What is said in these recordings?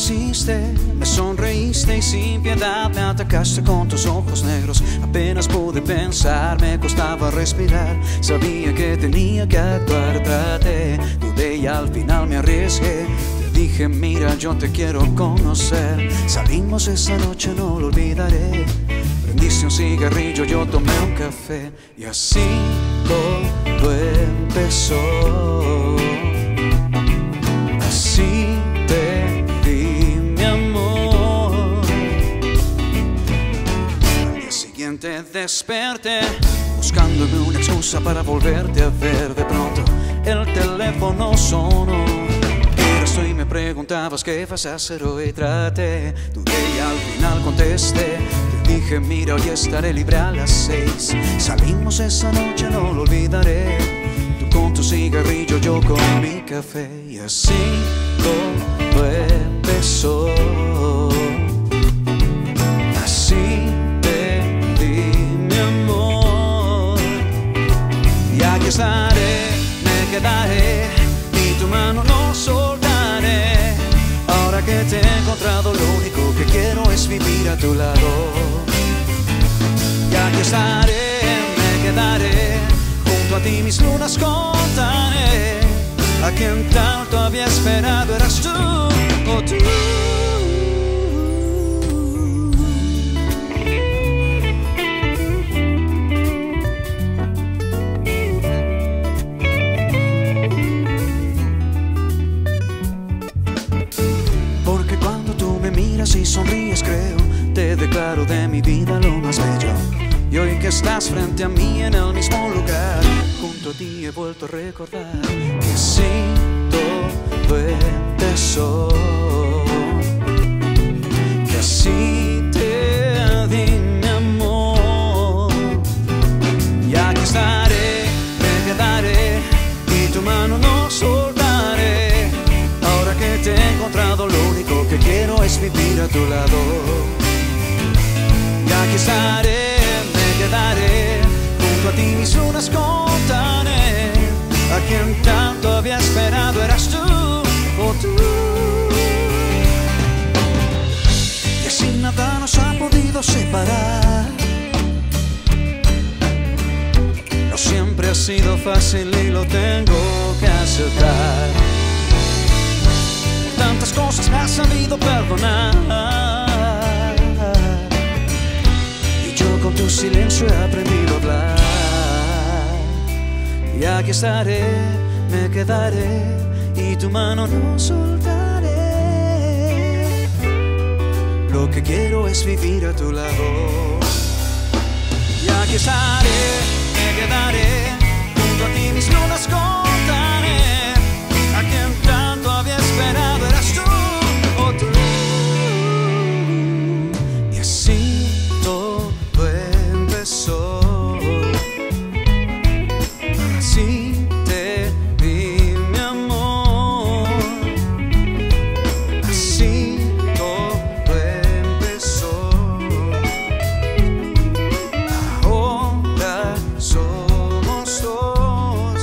apareciste, me sonreíste y sin piedad me atacaste con tus ojos negros. Apenas pude pensar, me costaba respirar. Sabía que tenía que actuar, traté, dudé y al final me arriesgué. Te dije, mira, yo te quiero conocer. Salimos esa noche, no lo olvidaré. Prendiste un cigarrillo, yo tomé un café. Y así todo empezó. Así te di mi amor. Al día siguiente desperté buscándome una excusa para volverte a ver. De pronto el teléfono sonó. Eras tú y me preguntabas qué vas a hacer hoy. Traté, dudé y al final contesté. Te dije, mira, hoy estaré libre a las 6. Salimos esa noche, no lo olvidaré. Tú con tu cigarrillo, yo con mi café. Y así todo empezó. Así te di mi amor. Y aquí estaré, me quedaré y tu mano no soltaré. Ahora que te he encontrado, lo único que quiero es vivir a tu lado. Y aquí estaré, me quedaré, junto a ti mis lunas contaré. A quien tanto había esperado eras tú, oh tú. Porque cuando tú me miras y sonríes, creo, te declaro de mi vida lo más bello. Y hoy que estás frente a mí en el mismo lugar, junto a ti he vuelto a recordar que así todo empezó. Que así te di mi amor. Y aquí estaré, me quedaré y tu mano no soltaré. Ahora que te he encontrado, lo único que quiero es vivir a tu lado. Y aquí estaré, me quedaré, junto a ti mis lunas contaré. A quien tanto había esperado eras tú, oh tú. Y así nada nos ha podido separar. No siempre ha sido fácil y lo tengo que aceptar. Por tantas cosas me has sabido perdonar. Con tu silencio he aprendido a hablar. Y aquí estaré, me quedaré y tu mano no soltaré. Lo que quiero es vivir a tu lado. Y aquí estaré, me quedaré, junto a ti mis lunas contaré. A quien tanto había esperado eras tú, oh tú. Y así todo empezó. Así te di mi amor. Así todo empezó. Ahora somos dos.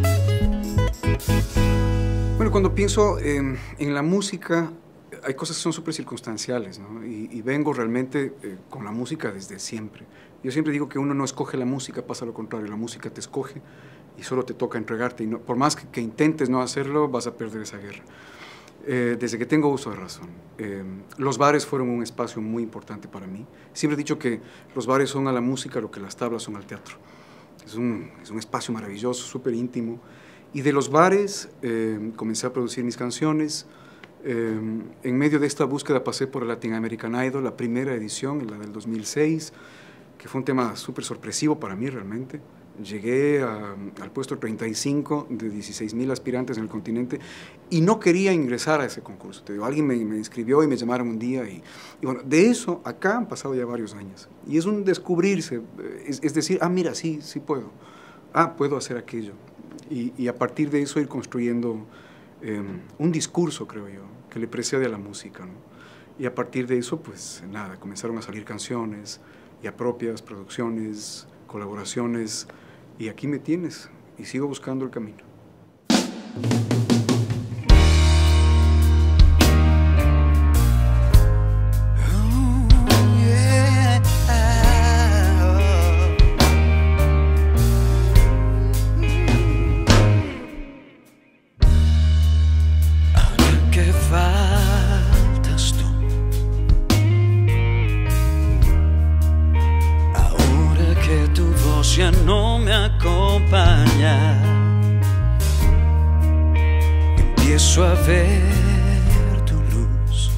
Bueno, cuando pienso en la música, hay cosas que son súper circunstanciales, ¿no? Y vengo realmente con la música desde siempre. Yo siempre digo que uno no escoge la música, pasa lo contrario, la música te escoge y solo te toca entregarte. Y no, por más que intentes no hacerlo, vas a perder esa guerra. Desde que tengo uso de razón. Los bares fueron un espacio muy importante para mí. Siempre he dicho que los bares son a la música lo que las tablas son al teatro. Es un espacio maravilloso, súper íntimo. Y de los bares comencé a producir mis canciones. En medio de esta búsqueda pasé por el Latin American Idol, la primera edición, la del 2006, que fue un tema súper sorpresivo para mí realmente. Llegué al puesto 35 de 16,000 aspirantes en el continente y no quería ingresar a ese concurso. Te digo, alguien me inscribió y me llamaron un día y bueno, de eso acá han pasado ya varios años. Y es un descubrirse, es decir, ah, mira, sí puedo. Ah, puedo hacer aquello. Y a partir de eso ir construyendo un discurso, creo yo, que le precede a la música, ¿no? Y a partir de eso, pues nada, comenzaron a salir canciones, ya propias, producciones, colaboraciones, y aquí me tienes, y sigo buscando el camino. ya no me acompaña. Empiezo a ver tu luz,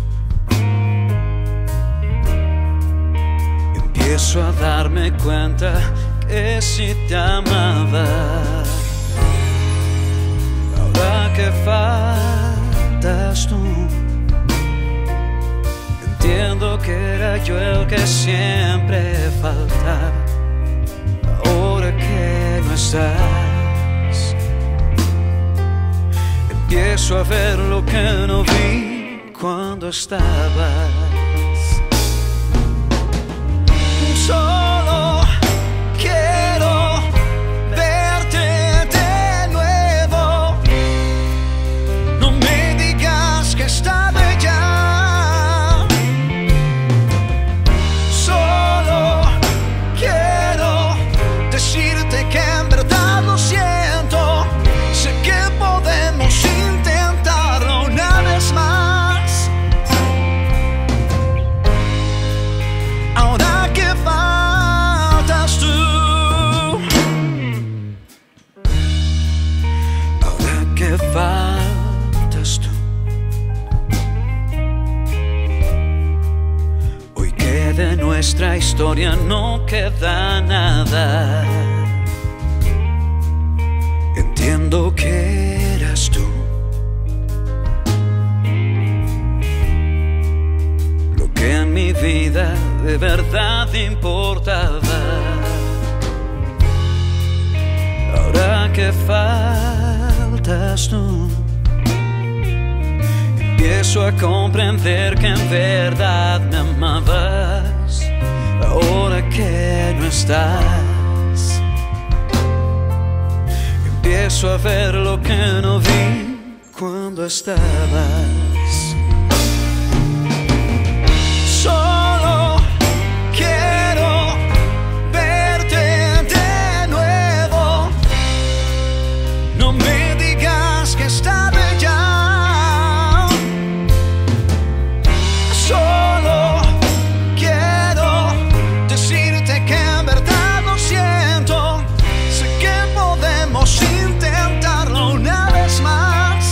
empiezo a darme cuenta que si te amaba, ahora que faltas tú, entiendo que era yo el que siempre faltaba. Ahora que no estás, empiezo a ver lo que no vi cuando estabas. Solo quiero verte de nuevo. No me digas que está bella. Solo quiero decirte que en verdad lo siento. Sé que podemos intentarlo una vez más. Ahora que faltas tú, ahora que faltas tú, hoy que de nuestra historia no queda nada, entiendo que eras tú lo que en mi vida de verdad importaba. Ahora que faltas tú, empiezo a comprender que en verdad me amabas. Ahora que no estás, empiezo a ver lo que no vi cuando estabas. Solo quiero verte de nuevo. No me digas que está bella. Solo quiero decirte que en verdad lo siento. Sé que podemos intentarlo una vez más.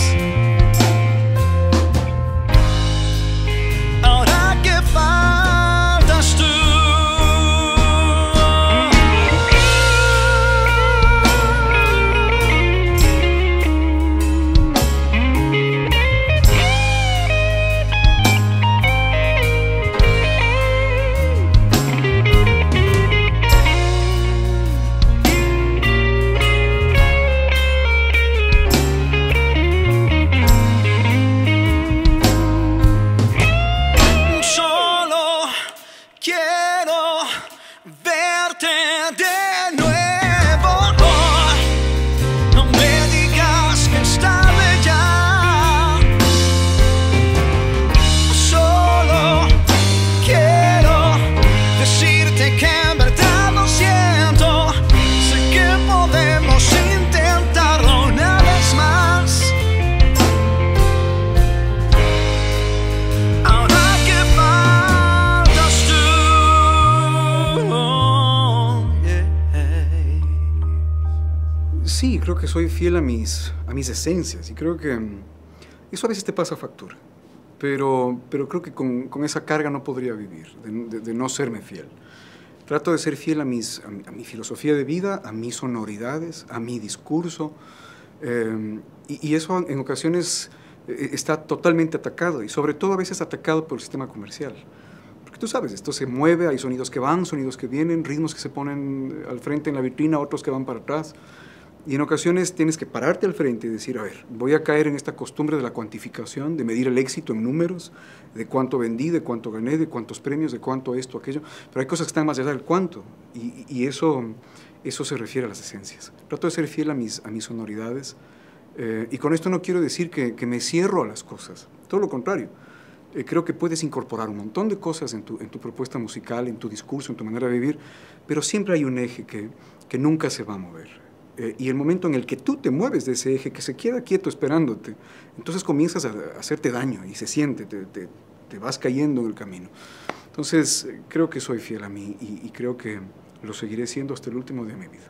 Ahora que faltas tú. Solo quiero verte de nuevo. No me digas que está bella. Solo quiero decirte que en verdad lo siento. Sé que podemos intentarlo una vez más. Ahora que faltas tú, Sí, creo que soy fiel a mis esencias y creo que eso a veces te pasa factura. Pero creo que con esa carga no podría vivir, de no serme fiel. Trato de ser fiel a mi filosofía de vida, a mis sonoridades, a mi discurso. Y eso en ocasiones está totalmente atacado y sobre todo a veces atacado por el sistema comercial. Porque tú sabes, esto se mueve, hay sonidos que van, sonidos que vienen, ritmos que se ponen al frente en la vitrina, otros que van para atrás. Y en ocasiones tienes que pararte al frente y decir, a ver, voy a caer en esta costumbre de la cuantificación, de medir el éxito en números, de cuánto vendí, de cuánto gané, de cuántos premios, de cuánto esto, aquello. Pero hay cosas que están más allá del cuánto y eso se refiere a las esencias. Trato de ser fiel a mis sonoridades y con esto no quiero decir que me cierro a las cosas, todo lo contrario. Creo que puedes incorporar un montón de cosas en tu propuesta musical, en tu discurso, en tu manera de vivir, pero siempre hay un eje que nunca se va a mover. Y el momento en el que tú te mueves de ese eje, que se queda quieto esperándote, entonces comienzas a hacerte daño y se siente, te vas cayendo en el camino. Entonces, creo que soy fiel a mí y creo que lo seguiré siendo hasta el último día de mi vida.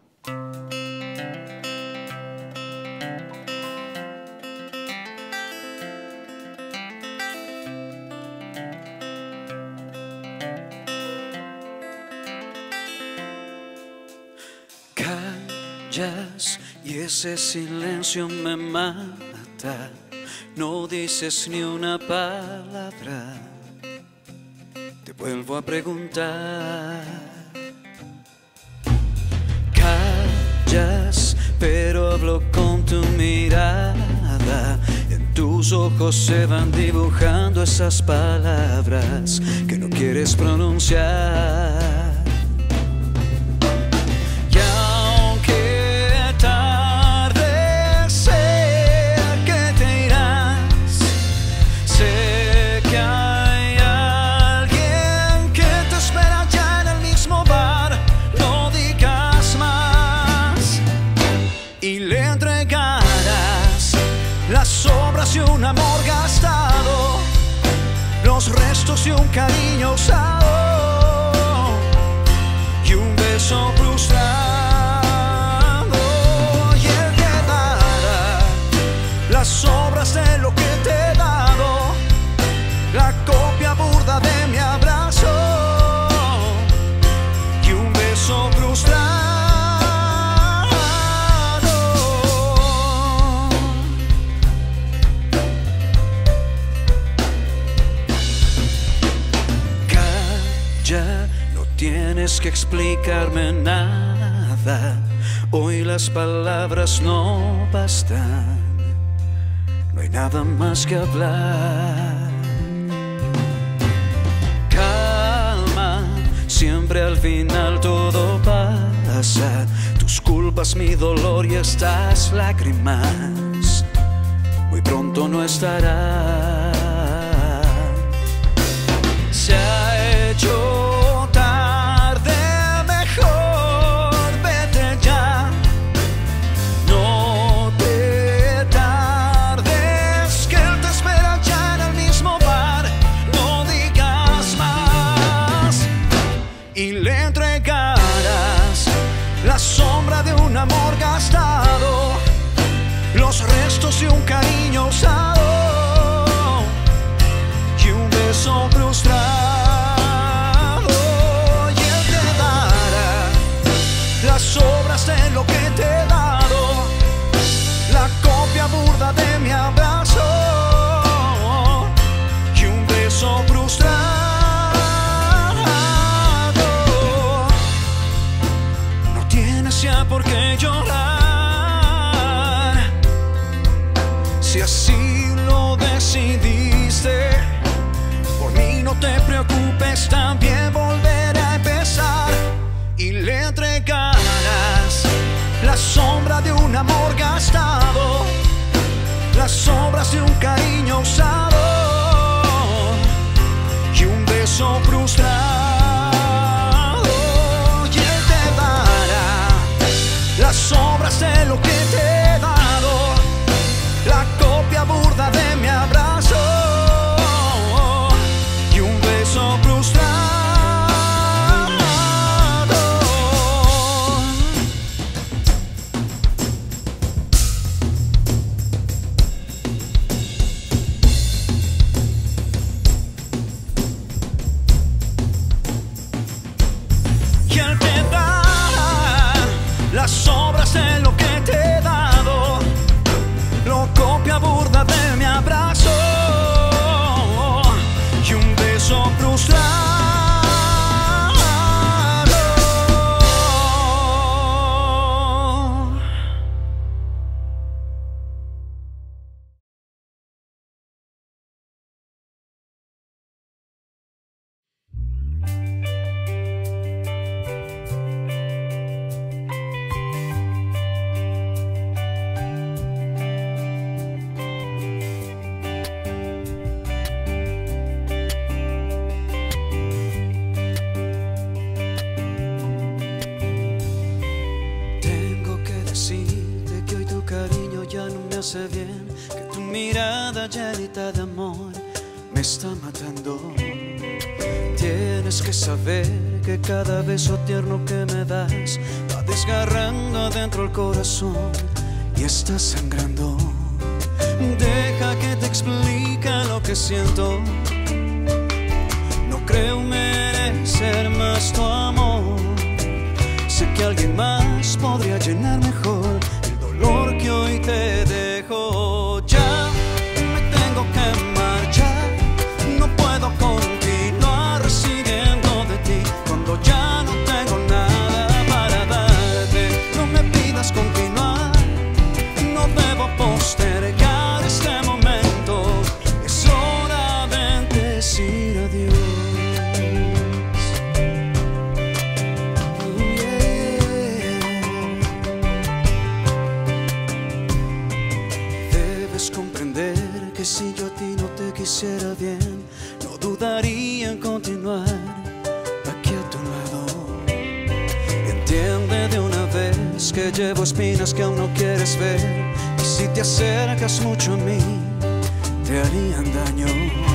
Callas y ese silencio me mata. No dices ni una palabra. Te vuelvo a preguntar. Callas, pero hablo con tu mirada. En tus ojos se van dibujando esas palabras que no quieres pronunciar. Y un amor gastado, los restos de un cariño usado y un beso frustrado. Y él te dará las sobras de lo que te he dado, la copia burda de mi abrazo y un beso frustrado. Ya no tienes que explicarme nada. Hoy las palabras no bastan. No hay nada más que hablar. Calma, siempre al final todo pasa. Tus culpas, mi dolor y estas lágrimas muy pronto no estarán. Se ha hecho tarde, mejor vete ya. No te tardes, que él te espera ya en el mismo bar. No digas más y le entregarás la sombra de un amor gastado, los restos de un cariño usado y un beso frustrado. Y él te dará las sobras de lo que te he dado, la copia burda de mi abrazo y un beso frustrado. No tienes ya por qué llorar, si así lo decidiste. Por mí no te preocupes, también volveré a empezar. Y le entregarás la sombra de un amor gastado, las sobras de un cariño usado y un beso frustrado. Y él te dará las sobras de lo que te he dado, la copia burda de mi abrazo y un beso frustrado. Y él te dará las sobras de lo que te he dado, lo copia burda de mi abrazo y un beso frustrado. Hace bien, que tu mirada llenita de amor me está matando. Tienes que saber que cada beso tierno que me das va desgarrando adentro el corazón y está sangrando. Deja que te explique lo que siento. No creo merecer más tu amor. Sé que alguien más podría llenar mejor el dolor que hoy te dejo. Ya me tengo que marchar. No puedo continuar siguiendo de ti cuando ya no tengo nada para darte. No me pidas continuar. No debo postergar este momento. Es hora de decir adiós. Si yo a ti no te quisiera bien, no dudaría en continuar aquí a tu lado. Entiende de una vez que llevo espinas que aún no quieres ver, y si te acercas mucho a mí, te harían daño.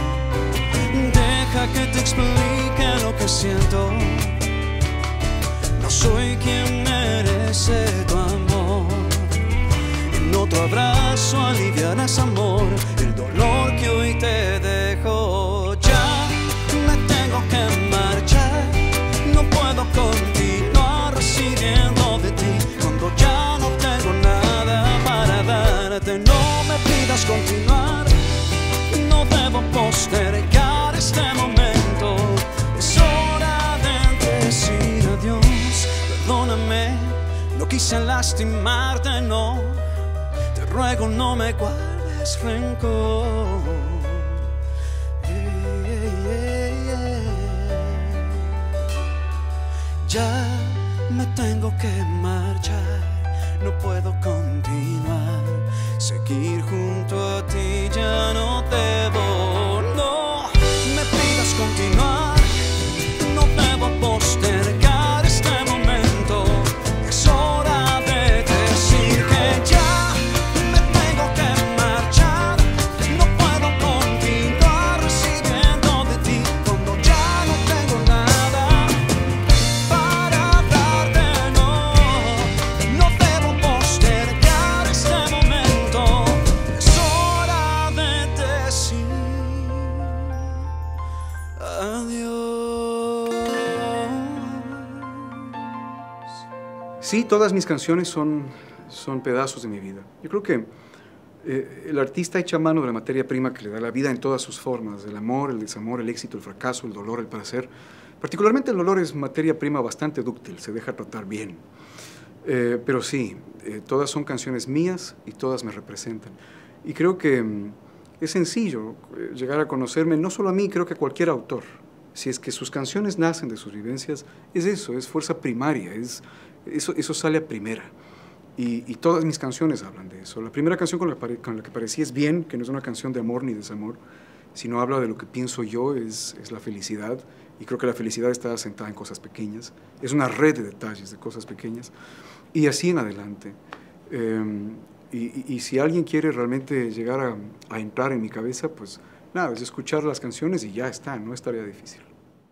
Deja que te explique lo que siento. No soy quien merece tu amor. En otro abrazo aliviarás, amor, el dolor que hoy te dejo. Ya me tengo que marchar. No puedo continuar siguiendo de ti cuando ya no tengo nada para darte. No me pidas continuar. No debo postergar este momento. Es hora de decir adiós. Perdóname, no quise lastimarte, no. Te ruego, no me guardes rencor. Ya me tengo que marchar. No puedo continuar. Seguir junto a ti ya no debo. No me pidas continuar. No debo postergar este momento. Es hora de decir que ya me tengo que marchar. No puedo continuar recibiendo de ti cuando ya no tengo nada para darte. No, no debo postergar este momento. Es hora de decir adiós. Sí, todas mis canciones son pedazos de mi vida. Yo creo que el artista echa mano de la materia prima que le da la vida en todas sus formas, el amor, el desamor, el éxito, el fracaso, el dolor, el placer. Particularmente el dolor es materia prima bastante dúctil, se deja tratar bien. Pero sí, todas son canciones mías y todas me representan. Y creo que es sencillo llegar a conocerme, no solo a mí, creo que a cualquier autor. Si es que sus canciones nacen de sus vivencias, es eso, es fuerza primaria, eso sale a primera. Y todas mis canciones hablan de eso. La primera canción con la que aparecí es Bien, que no es una canción de amor ni desamor, sino habla de lo que pienso yo, es la felicidad. Y creo que la felicidad está asentada en cosas pequeñas. Es una red de detalles, de cosas pequeñas. Y así en adelante. Y si alguien quiere realmente llegar a entrar en mi cabeza, pues nada, es escuchar las canciones y ya está, no es tarea difícil.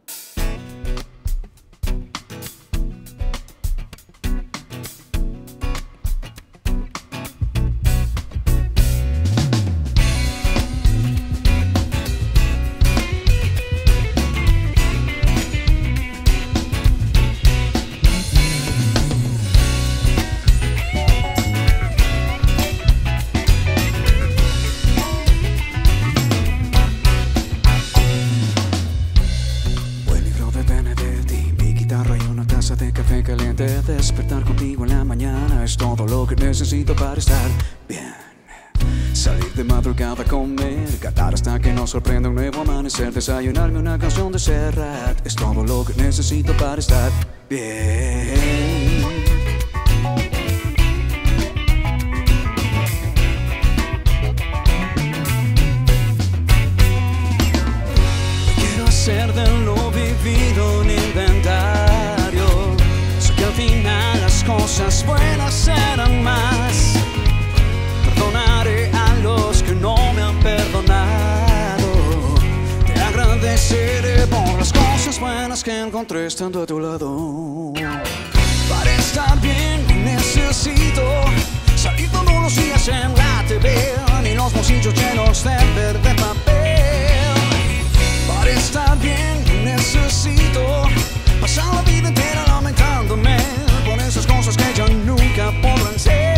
Despertar contigo en la mañana es todo lo que necesito para estar bien. Salir de madrugada a comer, cantar hasta que nos sorprenda un nuevo amanecer, desayunarme una canción de Serrat es todo lo que necesito para estar bien. Quiero hacer de lo vivido un inventario. Que al final las cosas buenas serán más. Perdonaré a los que no me han perdonado. Te agradeceré por las cosas buenas que que encontré estando a tu lado. Para estar bien necesito salir todos los días en la TV y los bolsillos llenos de verde papel. Para estar bien necesito pasar la vida entera lamentándome por esas cosas que ya nunca podrán ser.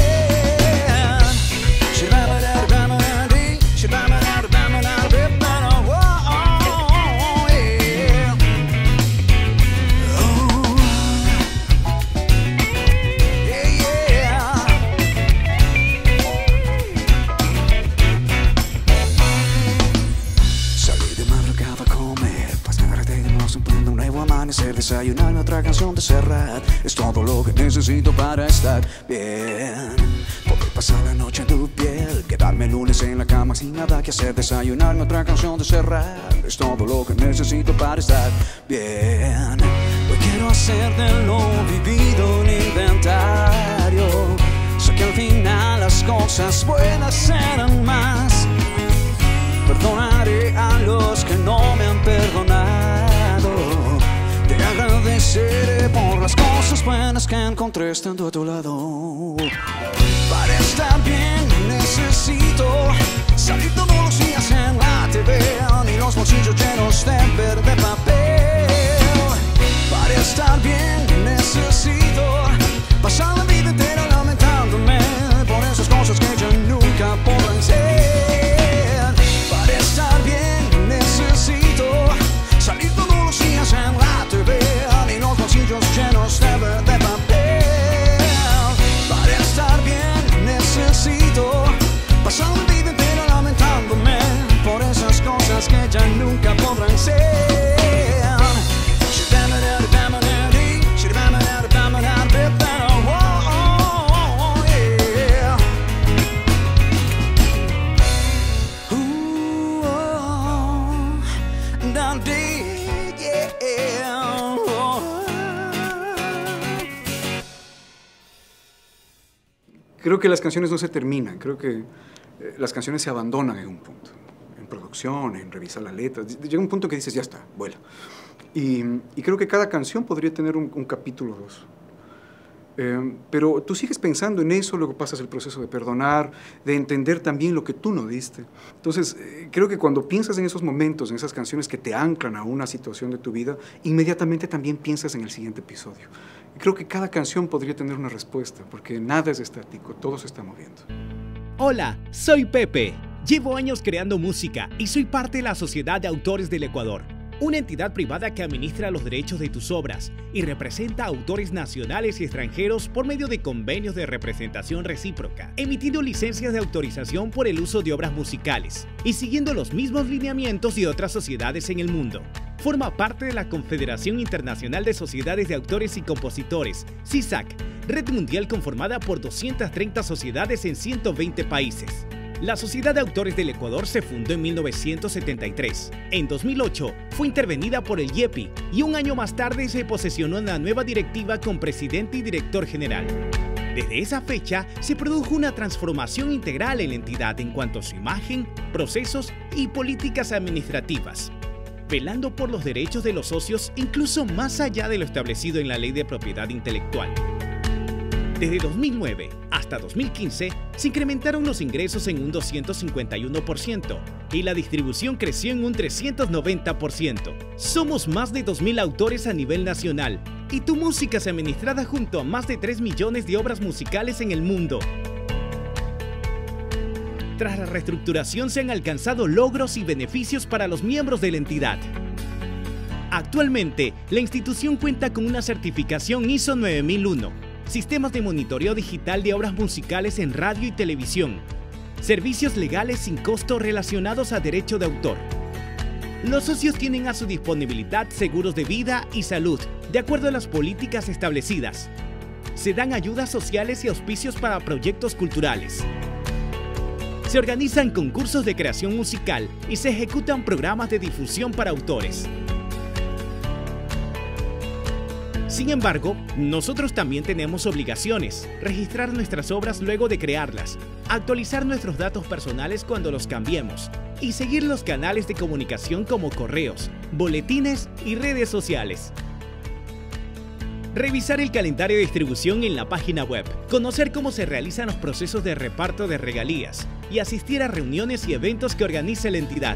Desayunarme otra canción de Serrat es todo lo que necesito para estar bien. Poder pasar la noche en tu piel, quedarme el lunes en la cama sin nada que hacer. Desayunarme otra canción de Serrat es todo lo que necesito para estar bien. Hoy quiero hacer de lo vivido un inventario. Sé que al final las cosas buenas serán más. Perdonaré a los que no me han perdonado. Te agradeceré por las cosas buenas que encontré estando a tu lado. Para estar bien necesito salir todos los días en la TV y los bolsillos llenos de verde papel. Para estar bien necesito pasar la vida entera lamentándome por esas cosas que ya nunca podrán ser. Para estar bien necesito salir todos los días en la TV y los bolsillos llenos de verde papel. Para estar bien necesito pasar la vida entera lamentándome por esas cosas que ya nunca podrán ser. Creo que las canciones no se terminan, creo que las canciones se abandonan en un punto, en producción, en revisar la letra. Llega un punto que dices, ya está, vuela. Y creo que cada canción podría tener un capítulo o dos. Pero tú sigues pensando en eso, luego pasas el proceso de perdonar, de entender también lo que tú no diste. Entonces, creo que cuando piensas en esos momentos, en esas canciones que te anclan a una situación de tu vida, inmediatamente también piensas en el siguiente episodio. Y creo que cada canción podría tener una respuesta, porque nada es estático, todo se está moviendo. Hola, soy Pepe. Llevo años creando música y soy parte de la Sociedad de Autores del Ecuador, una entidad privada que administra los derechos de tus obras y representa a autores nacionales y extranjeros por medio de convenios de representación recíproca, emitiendo licencias de autorización por el uso de obras musicales y siguiendo los mismos lineamientos de otras sociedades en el mundo. Forma parte de la Confederación Internacional de Sociedades de Autores y Compositores, CISAC, red mundial conformada por 230 sociedades en 120 países. La Sociedad de Autores del Ecuador se fundó en 1973. En 2008 fue intervenida por el IEPI y un año más tarde se posesionó en la nueva directiva con presidente y director general. Desde esa fecha se produjo una transformación integral en la entidad en cuanto a su imagen, procesos y políticas administrativas, velando por los derechos de los socios incluso más allá de lo establecido en la Ley de Propiedad Intelectual. Desde 2009 hasta 2015 se incrementaron los ingresos en un 251% y la distribución creció en un 390%. Somos más de 2.000 autores a nivel nacional y tu música es administrada junto a más de 3 millones de obras musicales en el mundo. Tras la reestructuración se han alcanzado logros y beneficios para los miembros de la entidad. Actualmente, la institución cuenta con una certificación ISO 9001, sistemas de monitoreo digital de obras musicales en radio y televisión, servicios legales sin costo relacionados a derecho de autor. Los socios tienen a su disponibilidad seguros de vida y salud, de acuerdo a las políticas establecidas. Se dan ayudas sociales y auspicios para proyectos culturales. Se organizan concursos de creación musical y se ejecutan programas de difusión para autores. Sin embargo, nosotros también tenemos obligaciones: registrar nuestras obras luego de crearlas, actualizar nuestros datos personales cuando los cambiemos y seguir los canales de comunicación como correos, boletines y redes sociales. Revisar el calendario de distribución en la página web, conocer cómo se realizan los procesos de reparto de regalías y asistir a reuniones y eventos que organice la entidad.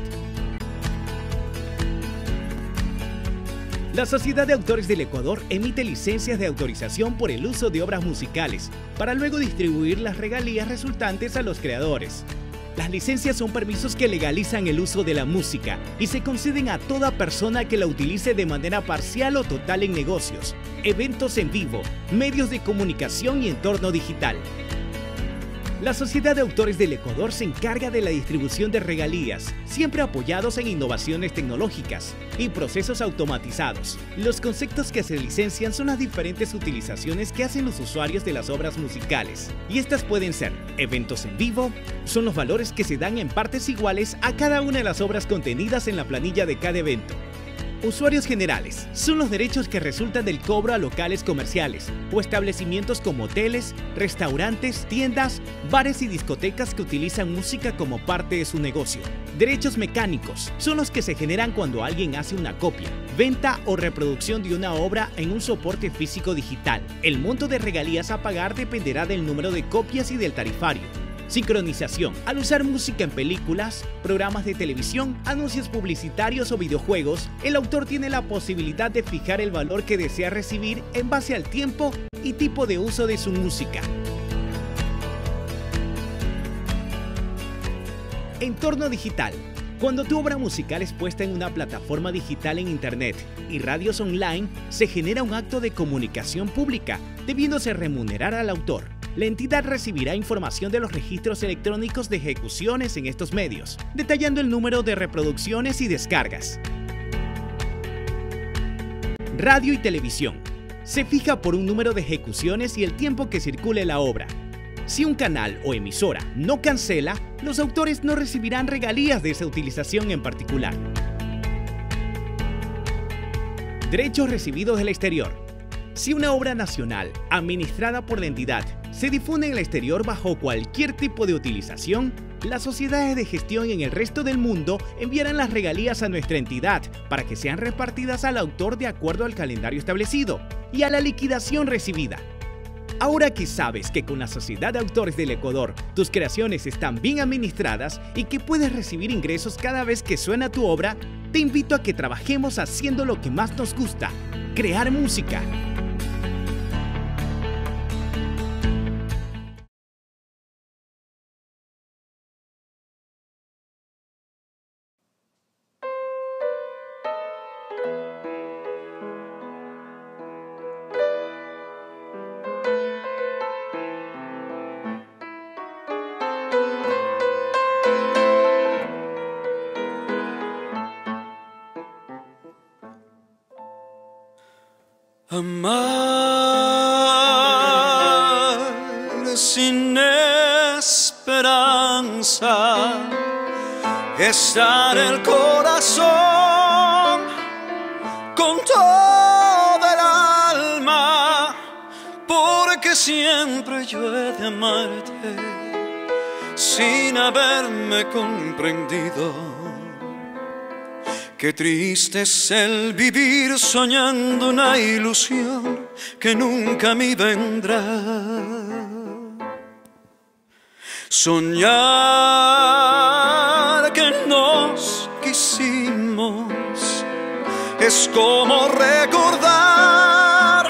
La Sociedad de Autores del Ecuador emite licencias de autorización por el uso de obras musicales para luego distribuir las regalías resultantes a los creadores. Las licencias son permisos que legalizan el uso de la música y se conceden a toda persona que la utilice de manera parcial o total en negocios, eventos en vivo, medios de comunicación y entorno digital. La Sociedad de Autores del Ecuador se encarga de la distribución de regalías, siempre apoyados en innovaciones tecnológicas y procesos automatizados. Los conceptos que se licencian son las diferentes utilizaciones que hacen los usuarios de las obras musicales. Y estas pueden ser eventos en vivo, son los valores que se dan en partes iguales a cada una de las obras contenidas en la planilla de cada evento. Usuarios generales son los derechos que resultan del cobro a locales comerciales o establecimientos como hoteles, restaurantes, tiendas, bares y discotecas que utilizan música como parte de su negocio. Derechos mecánicos son los que se generan cuando alguien hace una copia, venta o reproducción de una obra en un soporte físico digital. El monto de regalías a pagar dependerá del número de copias y del tarifario. Sincronización: al usar música en películas, programas de televisión, anuncios publicitarios o videojuegos, el autor tiene la posibilidad de fijar el valor que desea recibir en base al tiempo y tipo de uso de su música. Entorno digital: cuando tu obra musical es puesta en una plataforma digital en Internet y radios online, se genera un acto de comunicación pública, debiéndose remunerar al autor. La entidad recibirá información de los registros electrónicos de ejecuciones en estos medios, detallando el número de reproducciones y descargas. Radio y televisión: se fija por un número de ejecuciones y el tiempo que circule la obra. Si un canal o emisora no cancela, los autores no recibirán regalías de esa utilización en particular. Derechos recibidos del exterior: si una obra nacional, administrada por la entidad, se difunde en el exterior bajo cualquier tipo de utilización, las sociedades de gestión en el resto del mundo enviarán las regalías a nuestra entidad para que sean repartidas al autor de acuerdo al calendario establecido y a la liquidación recibida. Ahora que sabes que con la Sociedad de Autores del Ecuador tus creaciones están bien administradas y que puedes recibir ingresos cada vez que suena tu obra, te invito a que trabajemos haciendo lo que más nos gusta: crear música. Amar sin esperanza, estar el corazón con toda el alma, porque siempre yo he de amarte sin haberme comprendido. Qué triste es el vivir soñando una ilusión que nunca a mí vendrá. Soñar que nos quisimos es como recordar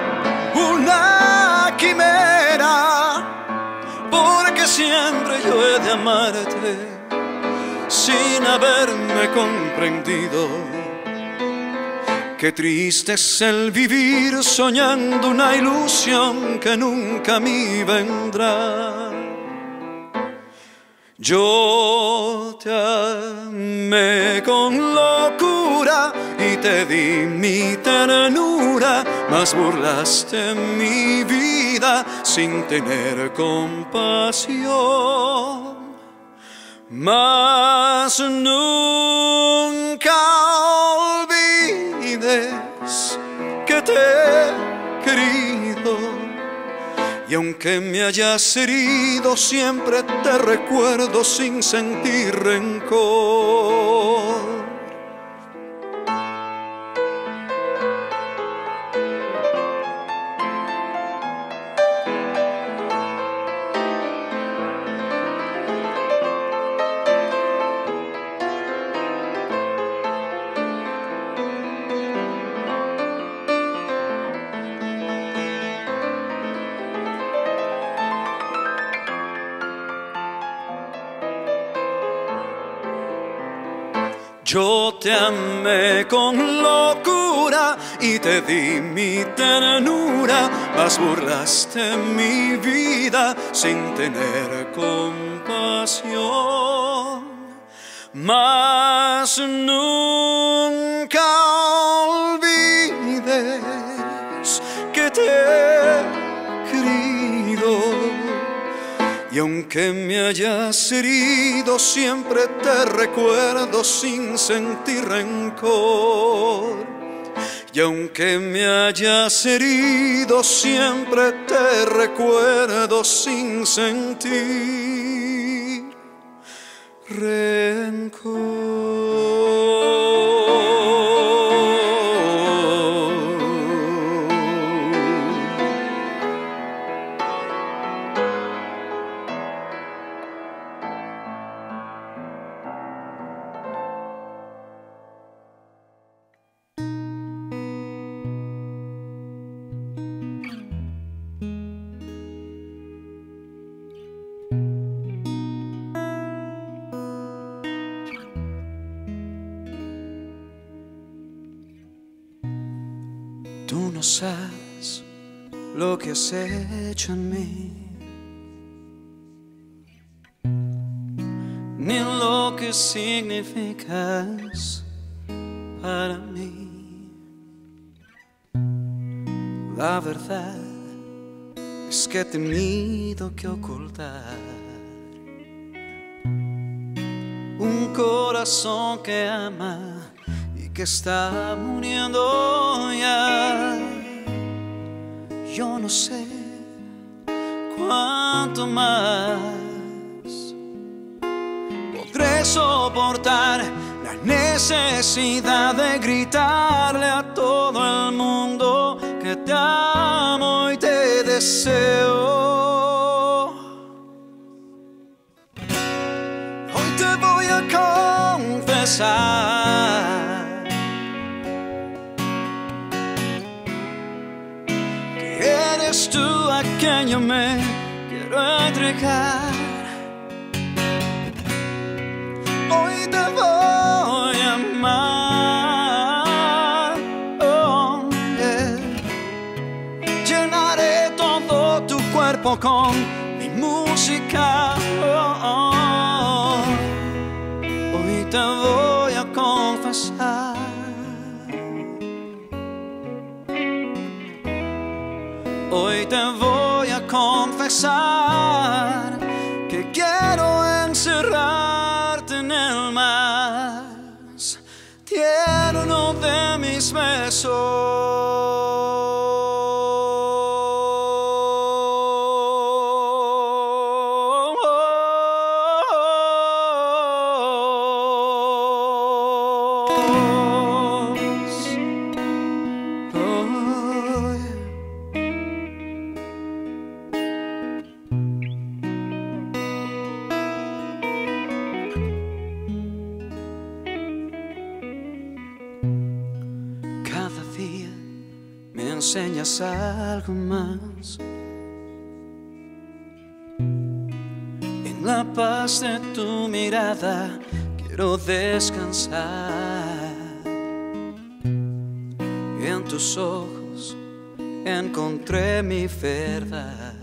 una quimera, porque siempre yo he de amarte sin haberme comprendido. Qué triste es el vivir soñando una ilusión que nunca a mí vendrá. Yo te amé con locura y te di mi ternura, mas burlaste mi vida sin tener compasión. Mas nunca olvides que te he querido. Y aunque me hayas herido, siempre te recuerdo sin sentir rencor. Yo te amé con locura y te di mi ternura, mas burlaste mi vida sin tener compasión. Mas nunca olvides que te he querido. Y aunque me hayas herido, siempre te recuerdo sin sentir rencor. Y aunque me hayas herido, siempre te recuerdo sin sentir rencor. Tú no sabes lo que has hecho en mí, ni lo que significas para mí. La verdad es que he tenido que ocultar un corazón que ama que está muriendo ya. Yo no sé cuánto más podré soportar la necesidad de gritarle a todo el mundo que te amo y te deseo. Hoy te voy a confesar eres tú a quien yo me quiero entregar. Hoy te voy a amar, oh, yeah. Llenaré todo tu cuerpo con mi música, oh, oh. Hoy te voy a confesar. Hoy te voy a confesar que quiero encerrarte en el más tierno de mis besos. Enseñas algo más. En la paz de tu mirada quiero descansar. En tus ojos encontré mi verdad.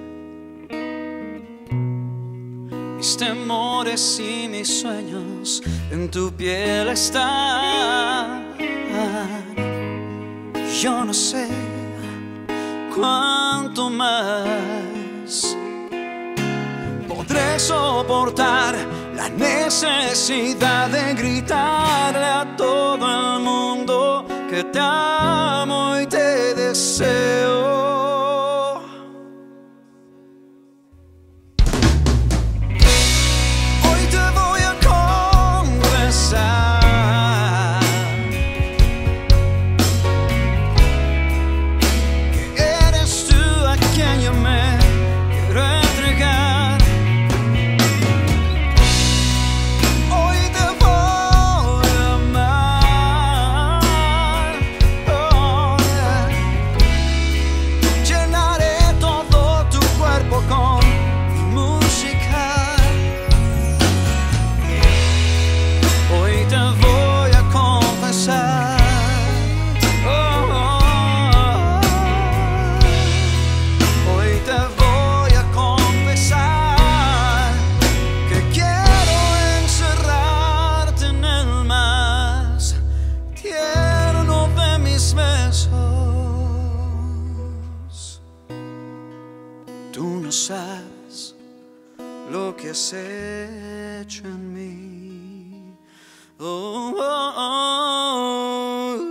Mis temores y mis sueños en tu piel están. Yo no sé cuánto más podré soportar la necesidad de gritarle a todo el mundo que te amo y te sabes lo que has hecho en mí. Oh, oh, oh.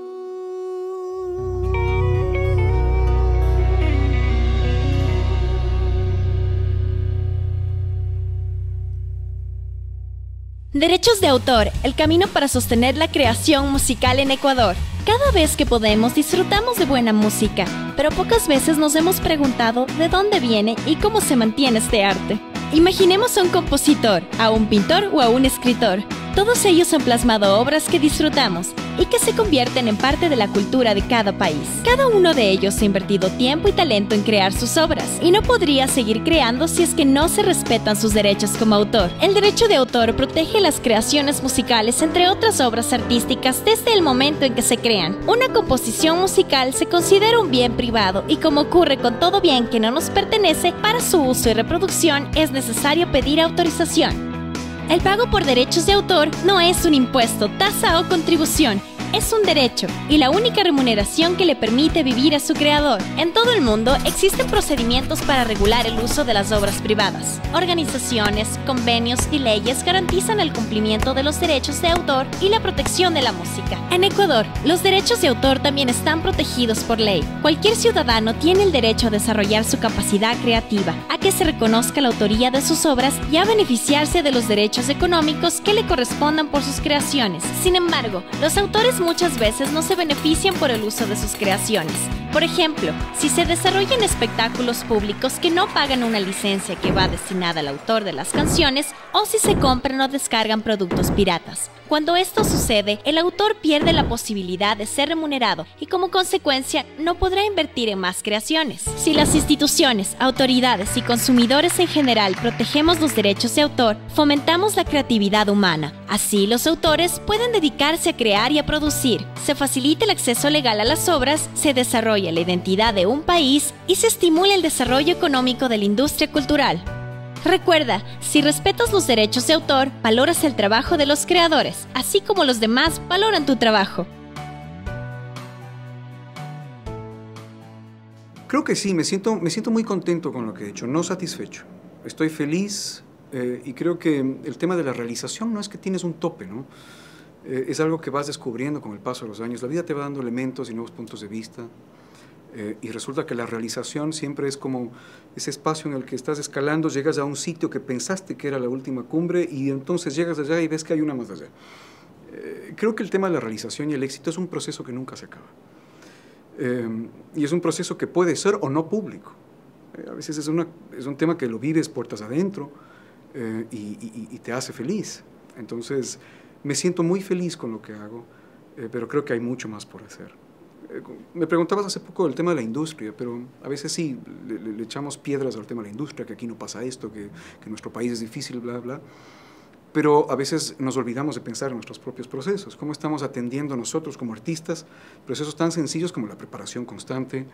Derechos de autor, el camino para sostener la creación musical en Ecuador. Cada vez que podemos disfrutamos de buena música, pero pocas veces nos hemos preguntado de dónde viene y cómo se mantiene este arte. Imaginemos a un compositor, a un pintor o a un escritor. Todos ellos han plasmado obras que disfrutamos y que se convierten en parte de la cultura de cada país. Cada uno de ellos ha invertido tiempo y talento en crear sus obras y no podría seguir creando si es que no se respetan sus derechos como autor. El derecho de autor protege las creaciones musicales, entre otras obras artísticas, desde el momento en que se crean. Una composición musical se considera un bien privado y, como ocurre con todo bien que no nos pertenece, para su uso y reproducción es necesario pedir autorización. El pago por derechos de autor no es un impuesto, tasa o contribución, es un derecho y la única remuneración que le permite vivir a su creador. En todo el mundo existen procedimientos para regular el uso de las obras privadas. Organizaciones, convenios y leyes garantizan el cumplimiento de los derechos de autor y la protección de la música. En Ecuador, los derechos de autor también están protegidos por ley. Cualquier ciudadano tiene el derecho a desarrollar su capacidad creativa, a que se reconozca la autoría de sus obras y a beneficiarse de los derechos económicos que le correspondan por sus creaciones. Sin embargo, los autores muchas veces no se benefician por el uso de sus creaciones. Por ejemplo, si se desarrollan espectáculos públicos que no pagan una licencia que va destinada al autor de las canciones, o si se compran o descargan productos piratas. Cuando esto sucede, el autor pierde la posibilidad de ser remunerado y, como consecuencia, no podrá invertir en más creaciones. Si las instituciones, autoridades y consumidores en general protegemos los derechos de autor, fomentamos la creatividad humana. Así, los autores pueden dedicarse a crear y a producir, se facilita el acceso legal a las obras, se desarrolla la identidad de un país y se estimula el desarrollo económico de la industria cultural. Recuerda, si respetas los derechos de autor, valoras el trabajo de los creadores, así como los demás valoran tu trabajo. Creo que sí, me siento muy contento con lo que he hecho, no satisfecho. Estoy feliz y creo que el tema de la realización no es que tienes un tope, ¿no? Es algo que vas descubriendo con el paso de los años. La vida te va dando elementos y nuevos puntos de vista. Y resulta que la realización siempre es como ese espacio en el que estás escalando, llegas a un sitio que pensaste que era la última cumbre y entonces llegas allá y ves que hay una más allá. Creo que el tema de la realización y el éxito es un proceso que nunca se acaba. Y es un proceso que puede ser o no público. A veces es un tema que lo vives puertas adentro y te hace feliz. Entonces, me siento muy feliz con lo que hago, pero creo que hay mucho más por hacer. Me preguntabas hace poco del tema de la industria, pero a veces sí, le echamos piedras al tema de la industria, que aquí no pasa esto, que nuestro país es difícil, bla, bla. Pero a veces nos olvidamos de pensar en nuestros propios procesos, cómo estamos atendiendo nosotros como artistas, procesos tan sencillos como la preparación constante,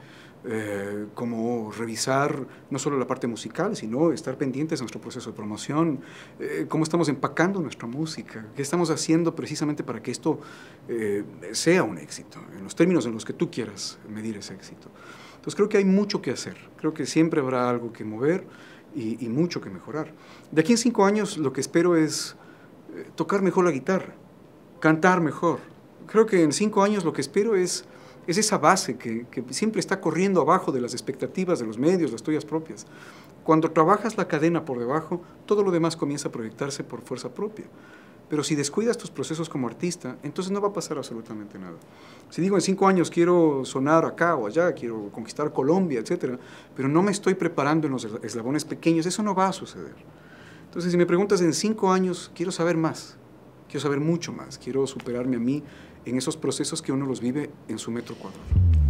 como revisar no solo la parte musical, sino estar pendientes de nuestro proceso de promoción, cómo estamos empacando nuestra música, qué estamos haciendo precisamente para que esto sea un éxito, en los términos en los que tú quieras medir ese éxito. Entonces creo que hay mucho que hacer, creo que siempre habrá algo que mover, y mucho que mejorar. De aquí en 5 años lo que espero es tocar mejor la guitarra, cantar mejor. Creo que en 5 años lo que espero es esa base que siempre está corriendo abajo de las expectativas de los medios, las tuyas propias. Cuando trabajas la cadena por debajo, todo lo demás comienza a proyectarse por fuerza propia. Pero si descuidas tus procesos como artista, entonces no va a pasar absolutamente nada. Si digo en 5 años quiero sonar acá o allá, quiero conquistar Colombia, etc., pero no me estoy preparando en los eslabones pequeños, eso no va a suceder. Entonces, si me preguntas en 5 años, quiero saber más, quiero saber mucho más, quiero superarme a mí en esos procesos que uno los vive en su metro cuadrado.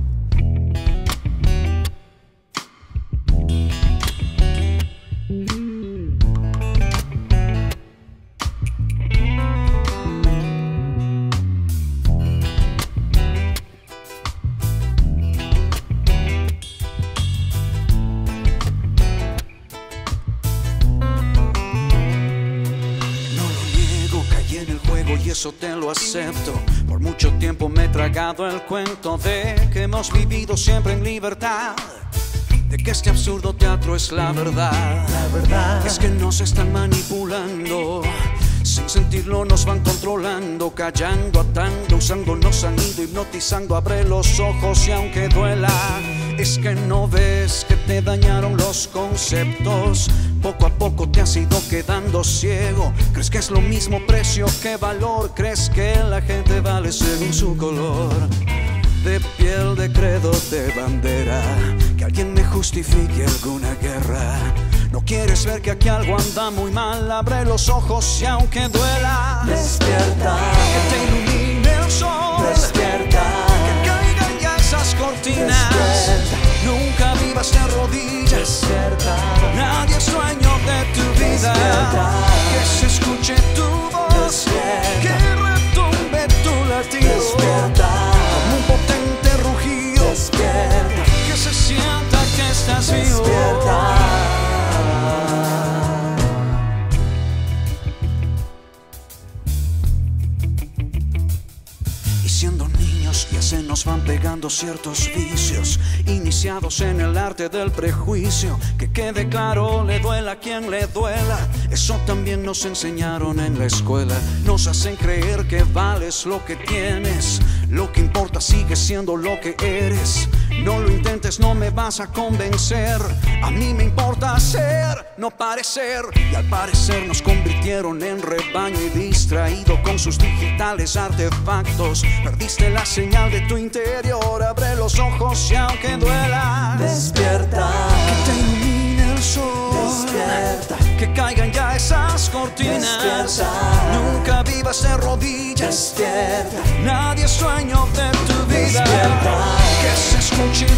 Eso te lo acepto. Por mucho tiempo me he tragado el cuento de que hemos vivido siempre en libertad. de que este absurdo teatro es la verdad. La verdad es que nos están manipulando, sin sentirlo nos van controlando, callando, atando, usando, nos han ido hipnotizando. Abre los ojos y aunque duela, es que no ves que te dañaron los conceptos. Poco a poco te has ido quedando ciego. Crees que es lo mismo precio que valor. Crees que la gente vale según su color de piel, de credo, de bandera. Que alguien me justifique alguna guerra. No quieres ver que aquí algo anda muy mal. Abre los ojos y aunque duela, despierta, que te ilumine el sol. Despierta, que caigan ya esas cortinas. Despierta, nunca vivas de rodillas. Despierta, nadie es dueño de tu vida. Despierta, que se escuche tu voz. Despierta, que retumbe tu latido. Despierta, como un potente rugido. Despierta, que se sienta que estás vivo. Despierta. Siendo niños ya se nos van pegando ciertos vicios, iniciados en el arte del prejuicio. Que quede claro, le duela a quien le duela. Eso también nos enseñaron en la escuela. Nos hacen creer que vales lo que tienes. Lo que importa sigue siendo lo que eres. No lo intentes, no me vas a convencer. A mí me importa ser, no parecer. Y al parecer nos convirtieron en rebaño y distraído con sus digitales artefactos. Perdiste la señal de tu interior. Abre los ojos y aunque duela, despierta, que te ilumine el sol. Despierta, que caigan ya esas cortinas. Despierta, nunca vivas de rodillas. Despierta, nadie es dueño de tu vida. Despierta, que se escuche